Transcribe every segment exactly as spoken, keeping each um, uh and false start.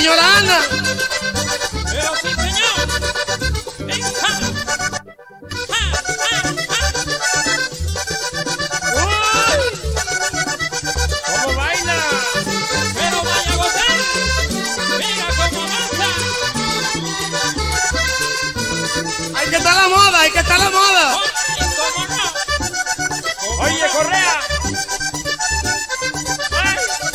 señora Ana. Pero sí, señor. Ven, ja. Ja, ja, ja. ¡Uy! ¿Cómo baila? Pero vaya a gozar. Mira cómo danza. Hay que estar la moda, hay que estar la moda. Ay, cómo no. Oye, Correa. Ay.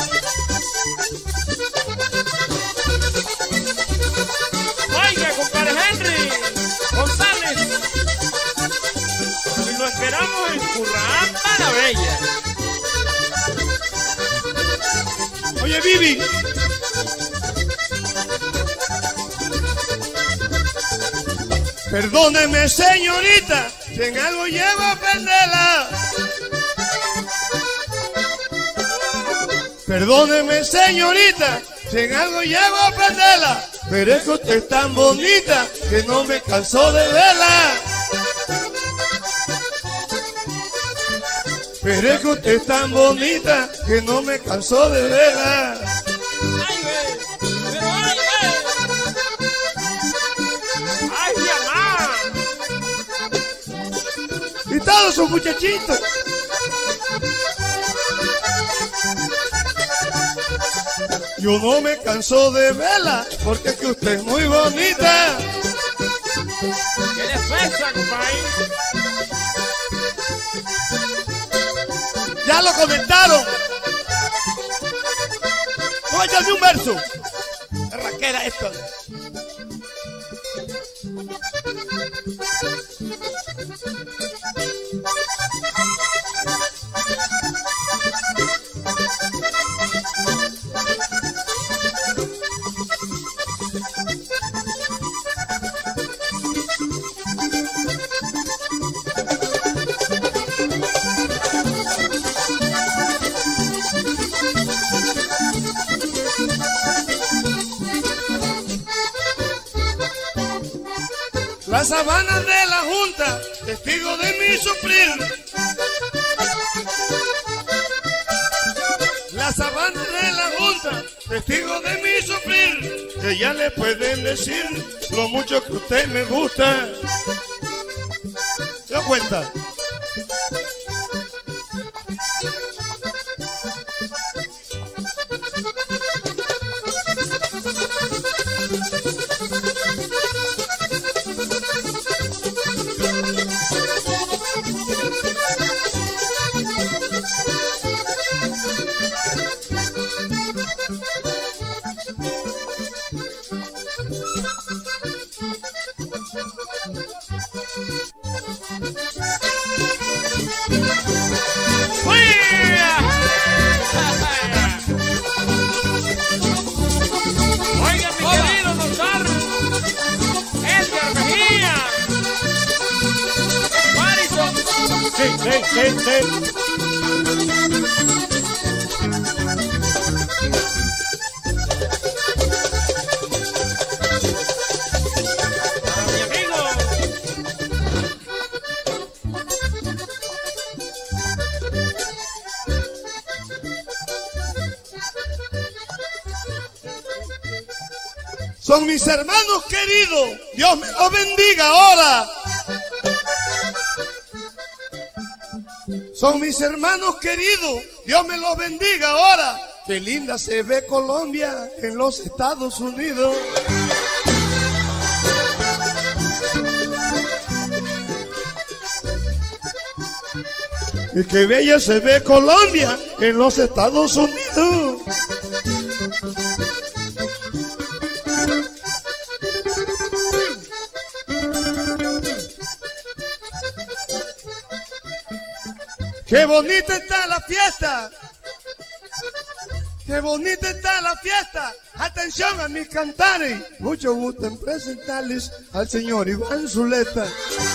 Oiga, compadre Henry González. Y lo esperamos en Curramba la Bella. Oye, Vivi. Perdóneme, señorita, si en algo llevo a perderla. Perdóneme, señorita, si en algo llevo a perderla. Pero es que usted es tan bonita que no me cansó de verla. Pero es que usted es tan bonita que no me cansó de verla. Ay, güey. Pero ay, güey. ¡Ay, mamá! Y todos sus muchachitos. Yo no me canso de verla porque es que usted es muy bonita. ¿Qué le pasa, compadre? Ya lo comentaron. Óyame un verso. Raquera esto. Las sabanas de la Junta, testigo de mi sufrir. Las sabanas de la Junta, testigo de mi sufrir. Que ya le pueden decir lo mucho que usted me gusta. ¿Se da cuenta? Oiga, mi querido Gonzalo, Edgar Mejía, Marison. Sí, sí, sí, sí. Para mi amigo. Son mis hermanos queridos. Dios me los bendiga ahora. Son mis hermanos queridos. Dios me los bendiga ahora. Qué linda se ve Colombia en los Estados Unidos. Y qué bella se ve Colombia en los Estados Unidos. ¡Qué bonita está la fiesta! ¡Qué bonita está la fiesta! Atención a mis cantares. Mucho gusto en presentarles al señor Iván Zuleta.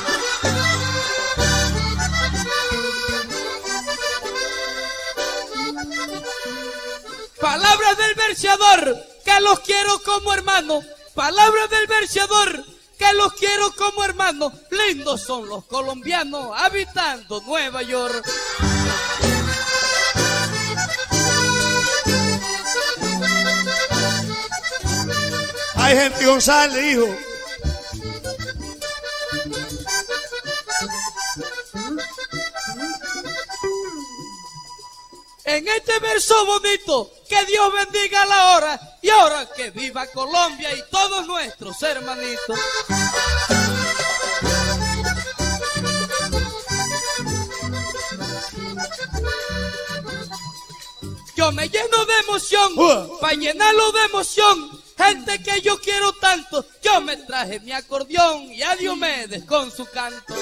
Palabras del verseador, que los quiero como hermanos. Palabras del verseador, que los quiero como hermanos. Lindos son los colombianos habitando Nueva York. Hay gente González, hijo. En este verso bonito, que Dios bendiga la hora, y ahora que viva Colombia y todos nuestros hermanitos. Yo me lleno de emoción, Uh. para llenarlo de emoción, gente que yo quiero tanto, yo me traje mi acordeón y a Diomedes con su canto.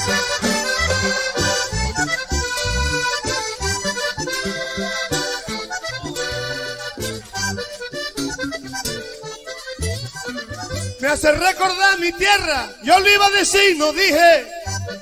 Me hace recordar mi tierra, yo lo iba a decir, no dije.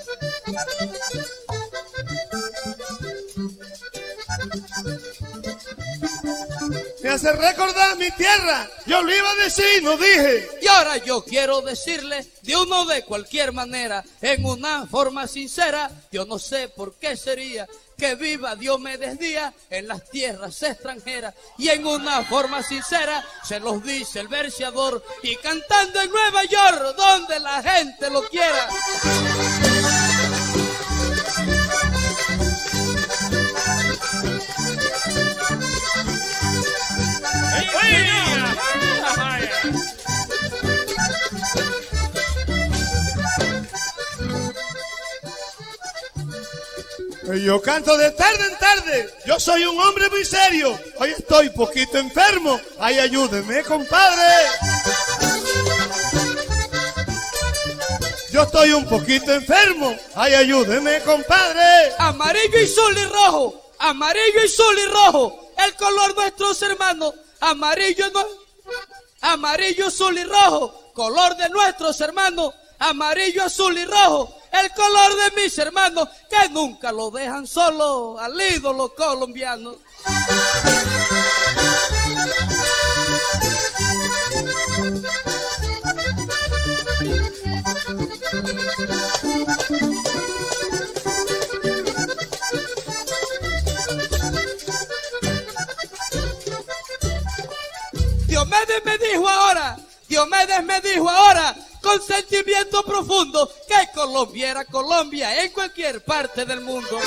Me hace recordar mi tierra, yo lo iba a decir, no dije. Y ahora yo quiero decirle de uno de cualquier manera, en una forma sincera, yo no sé por qué sería que viva Diomedes Díaz en las tierras extranjeras. Y en una forma sincera se los dice el verseador, y cantando en Nueva York donde la gente lo quiera. Yo canto de tarde en tarde, yo soy un hombre muy serio. Hoy estoy poquito enfermo, ay ayúdeme compadre. Yo estoy un poquito enfermo, ay ayúdeme compadre. Amarillo y azul y rojo, amarillo y azul y rojo, el color de nuestros hermanos. Amarillo, no, amarillo, azul y rojo, color de nuestros hermanos. Amarillo, azul y rojo, el color de mis hermanos, que nunca lo dejan solo al ídolo colombiano. Diomedes me dijo ahora, Diomedes me dijo ahora, con sentimiento profundo, que Colombia era Colombia en cualquier parte del mundo.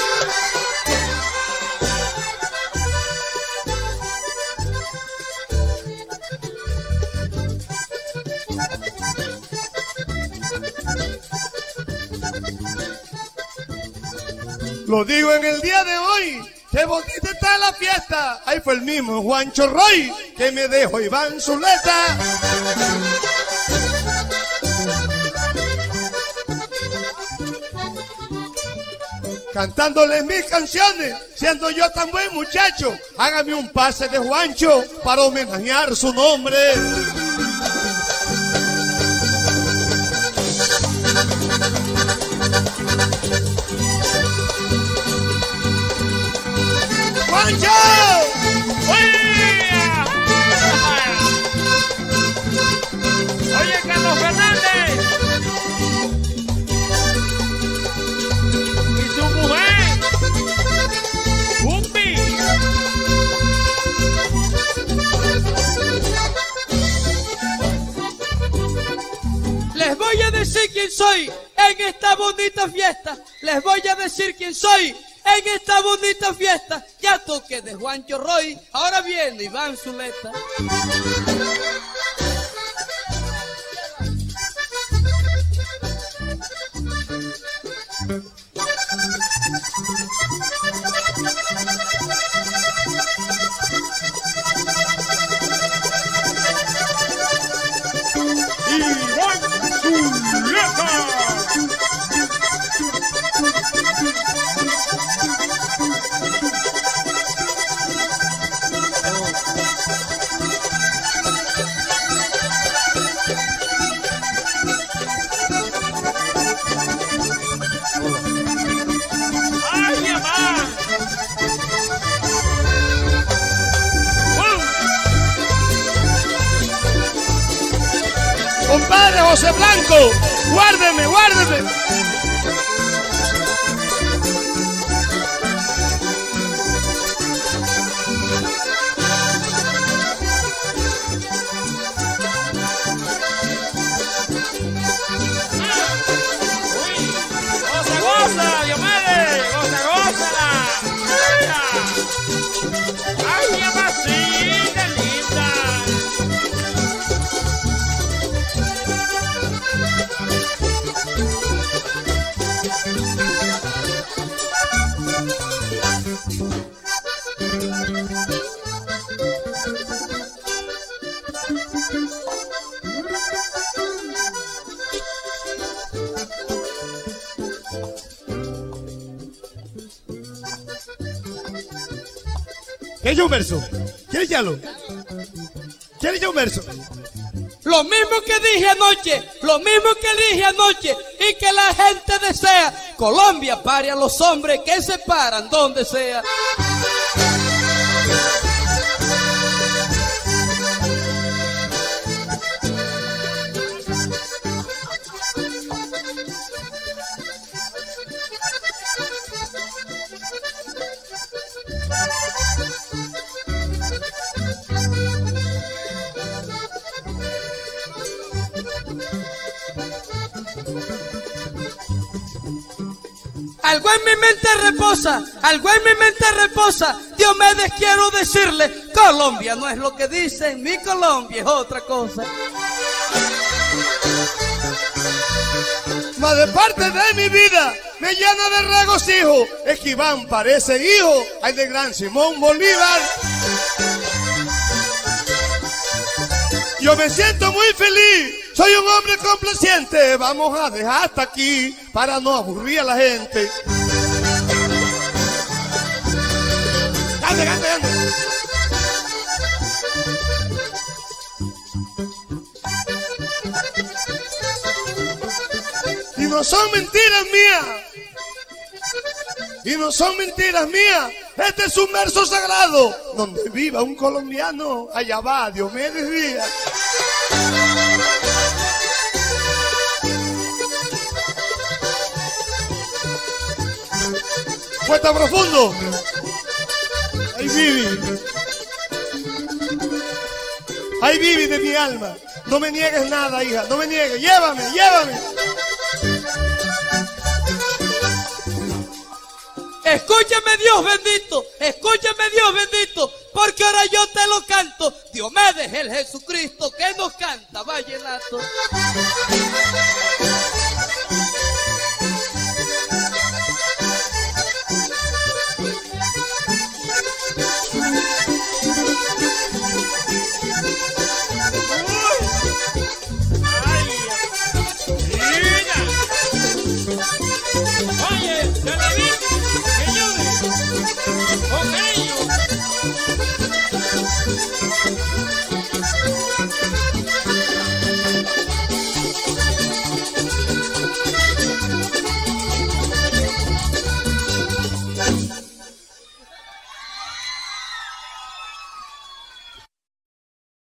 Lo digo en el día de hoy, qué bonita está la fiesta. Ahí fue el mismo Juancho Roy que me dejó Iván Zuleta. Cantándoles mis canciones, siendo yo tan buen muchacho. Hágame un pase de Juancho para homenajear su nombre. ¡Juancho! Oye, Carlos Fernández. Y su mujer. Umbi. Les voy a decir quién soy en esta bonita fiesta. Les voy a decir quién soy en esta bonita fiesta. Ya toqué de Juancho Roy, ahora viene Iván Zuleta. Compadre José Blanco, guárdeme, guárdeme. ¿Quieres ya un verso? ¿Quieres ya-lo? ¿Quieres ya un verso? Lo mismo que dije anoche, lo mismo que dije anoche y que la gente desea. Colombia pare a los hombres que se paran donde sea. Algo en mi mente reposa, algo en mi mente reposa. Diomedes, quiero decirle, Colombia no es lo que dicen, mi Colombia es otra cosa. Mas de parte de mi vida me llena de regocijo, es que Iván parece hijo ay de gran Simón Bolívar. Yo me siento muy feliz, soy un hombre complaciente. Vamos a dejar hasta aquí para no aburrir a la gente. ¡Cante, cante, cante! Y no son mentiras mías. Y no son mentiras mías. Este es un verso sagrado. Donde viva un colombiano, allá va Diomedes Díaz. Puesta profundo. Ay, Vivi. Ay, Vivi de mi alma. No me niegues nada, hija. No me niegues. Llévame, llévame. Escúchame, Dios bendito, escúchame, Dios bendito, porque ahora yo te lo canto. Diomedes, el Jesucristo que nos canta vallenato.